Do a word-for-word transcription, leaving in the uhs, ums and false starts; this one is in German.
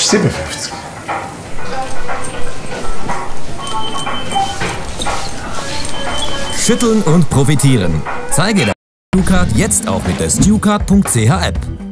ist siebenundfünfzig. Schütteln und profitieren. Zeige deine Stewcard jetzt auch mit der Stewcard punkt c h App.